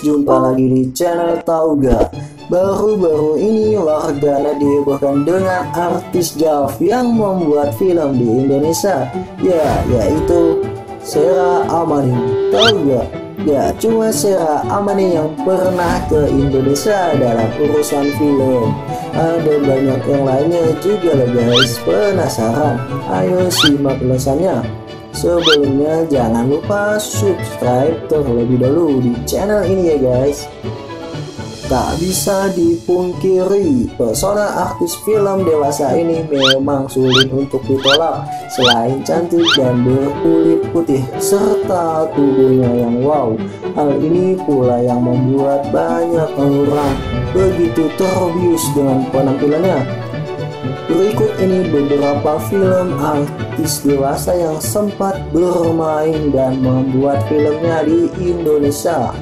jumpa lagi di channel Tauga. Baru-baru ini warganet dihebohkan dengan artis Jav yang membuat film di Indonesia, yaitu Sheila Amani. Tauga, cuma Sheila Amani yang pernah ke Indonesia dalam urusan film. Ada banyak yang lainnya juga loh guys. Penasaran? Ayo simak ulasannya. Sebelumnya jangan lupa subscribe terlebih dahulu di channel ini ya guys. Tak bisa dipungkiri, pesona artis film dewasa ini memang sulit untuk ditolak. Selain cantik dan berkulit putih serta tubuhnya yang wow, hal ini pula yang membuat banyak orang begitu terbius dengan penampilannya. Berikut ini beberapa film artis dewasa yang sempat bermain dan membuat filmnya di Indonesia.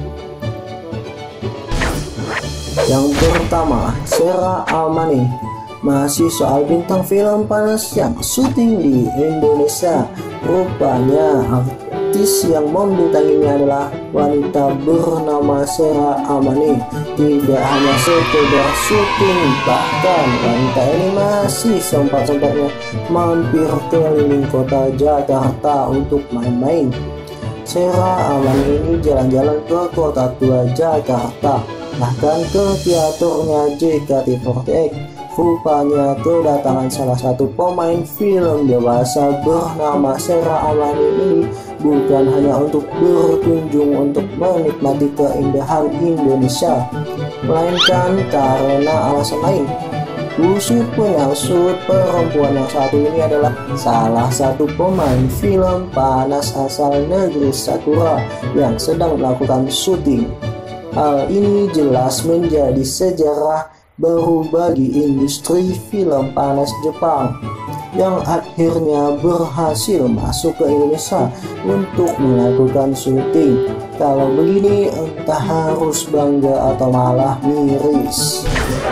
Yang pertama, Sheila Amani. Masih soal bintang film panas yang syuting di Indonesia. Rupanya artis yang membintanginya adalah wanita bernama Sheila Amani. Tidak hanya sekedar syuting, bahkan wanita ini masih sempat-sempatnya mampir keliling kota Jakarta untuk main-main. Sheila Amani ini jalan-jalan ke kota tua Jakarta, bahkan ke teaternya JKT48. Rupanya kedatangan salah satu pemain film dewasa bernama Sheila Amani ini bukan hanya untuk berkunjung untuk menikmati keindahan Indonesia, melainkan karena alasan lain. Usut penyusut, perempuan yang satu ini adalah salah satu pemain film panas asal negeri Sakura yang sedang melakukan syuting. Hal ini jelas menjadi sejarah baru bagi industri film panas Jepang yang akhirnya berhasil masuk ke Indonesia untuk melakukan syuting. Kalau begini entah harus bangga atau malah miris.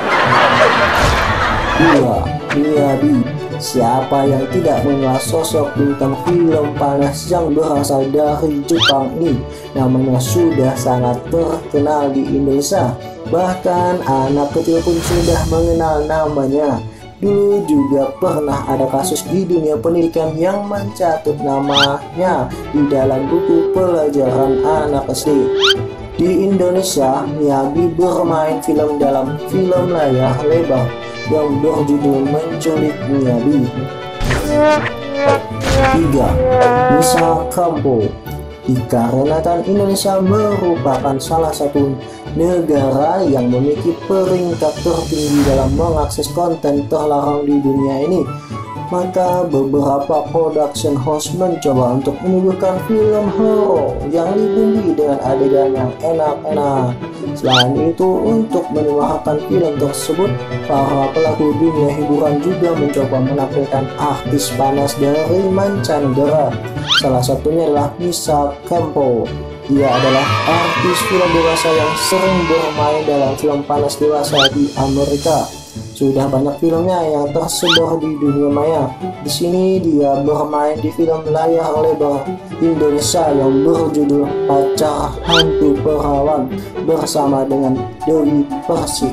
2. Miyabi. Siapa yang tidak mengenal sosok bintang film panas yang berasal dari Jepang ini? Namanya sudah sangat terkenal di Indonesia. Bahkan anak kecil pun sudah mengenal namanya. Dulu juga pernah ada kasus di dunia pendidikan yang mencatut namanya di dalam buku pelajaran anak SD. Di Indonesia, Miyabi bermain film dalam film layar lebar yang berjudul Menculik Miyabi. 3. Misa Kampo. Dikarenakan Indonesia merupakan salah satu negara yang memiliki peringkat tertinggi dalam mengakses konten terlarang di dunia ini, maka beberapa production house mencoba untuk menyuguhkan film horor yang dibumbui dengan adegan yang enak-enak. Selain itu, untuk menyuarakan film tersebut, para pelaku dunia hiburan juga mencoba menampilkan artis panas dari mancanegara. Salah satunya adalah Misa Kampo. Dia adalah artis film dewasa yang sering bermain dalam film panas dewasa di Amerika. Sudah banyak filmnya yang tersebar di dunia maya. Di sini dia bermain di film layar lebar Indonesia yang berjudul Pacar Hantu Perawan bersama dengan Dewi Persik.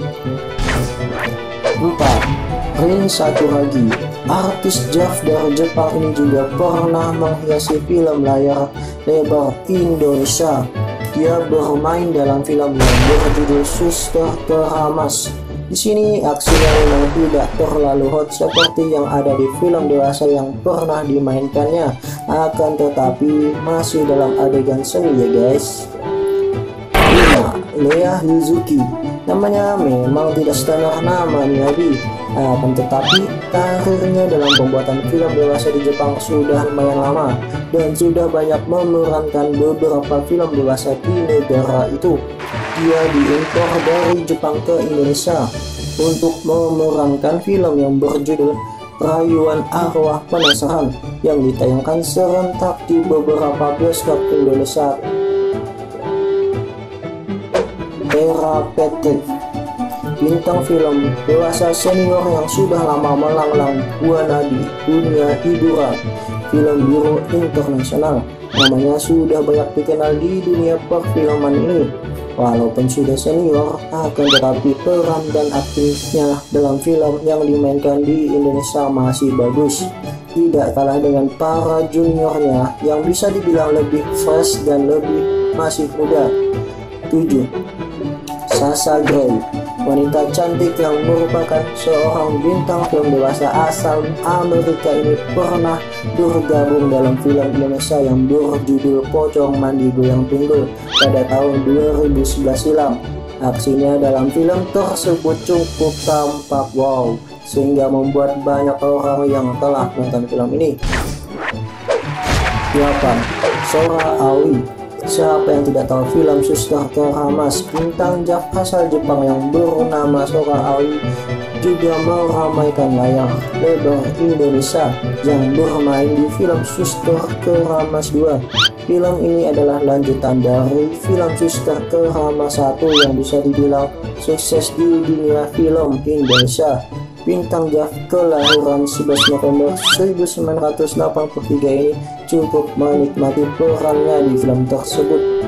4. Rin Sakuragi. Artis Jav dari Jepang ini juga pernah menghiasi film layar lebar Indonesia. Dia bermain dalam film yang berjudul Suster Keramas. Di sini aksinya memang tidak terlalu hot seperti yang ada di film dewasa yang pernah dimainkannya, akan tetapi masih dalam adegan seni ya guys. 5. Lea Yuzuki. Namanya memang tidak standar nama Miyabi, akan tetapi karirnya dalam pembuatan film dewasa di Jepang sudah lumayan lama dan sudah banyak memerankan beberapa film dewasa di negara itu. Dia diimpor dari Jepang ke Indonesia untuk memerankan film yang berjudul Rayuan Arwah Penasaran yang ditayangkan serentak di beberapa bioskop Indonesia. Tera Patrick. Bintang film dewasa senior yang sudah lama melanglang buana di dunia hiburan film biru internasional. Namanya sudah banyak dikenal di dunia perfilman ini. Walaupun sudah senior, akan tetapi peran dan aktingnya dalam film yang dimainkan di Indonesia masih bagus. Tidak kalah dengan para juniornya yang bisa dibilang lebih fresh dan lebih masih muda. 7. Sasha Grey, wanita cantik yang merupakan seorang bintang film dewasa asal Amerika ini pernah bergabung dalam film Indonesia yang berjudul Pocong Mandi Goyang Pinggul pada tahun 2011 silam. Aksinya dalam film tersebut cukup tampak wow, sehingga membuat banyak orang yang telah menonton film ini. 8. Sora Aoi. Siapa yang tidak tahu film Suster Keramas, bintang asal Jepang yang bernama Sora Aoi juga meramaikan layar lebar Indonesia yang bermain di film Suster Keramas 2. Film ini adalah lanjutan dari film Suster Keramas 1 yang bisa dibilang sukses di dunia film Indonesia. Bintang Jav kelahiran 11 November 1983 ini cukup menikmati perannya di film tersebut.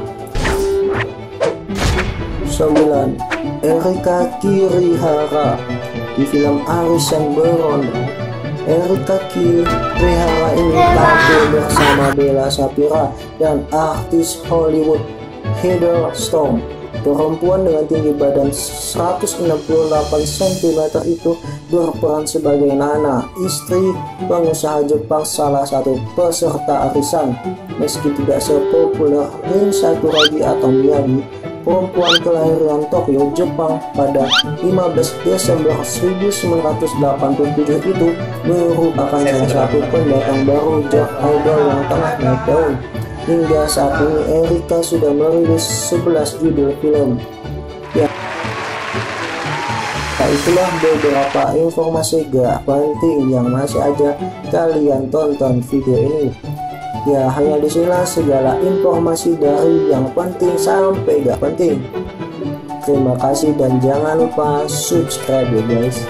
9. Erika Kirihara di film Arisen Beronda. Erika Kirihara ini tampil bersama Bella Shapira dan artis Hollywood Heather Storm. Perempuan dengan tinggi badan 168 cm itu berperan sebagai Nana, istri pengusaha Jepang salah satu peserta arisan. Meski tidak sepopuler Rin Sakuragi atau Miyagi, perempuan kelahiran Tokyo, Jepang pada 15 Desember 1987 itu merupakan salah satu pendatang baru Jav Idol yang tengah naik daun. Hingga saat ini Erika sudah merilis 11 judul film. Ya, itulah beberapa informasi gak penting yang masih aja kalian tonton video ini. Ya, hanya disinilah segala informasi dari yang penting sampai gak penting. Terima kasih dan jangan lupa subscribe ya guys.